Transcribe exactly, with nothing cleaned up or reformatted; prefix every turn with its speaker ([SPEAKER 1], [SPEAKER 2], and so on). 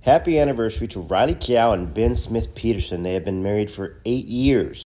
[SPEAKER 1] Happy anniversary to Riley Keough and Ben Smith-Peterson. They have been married for eight years.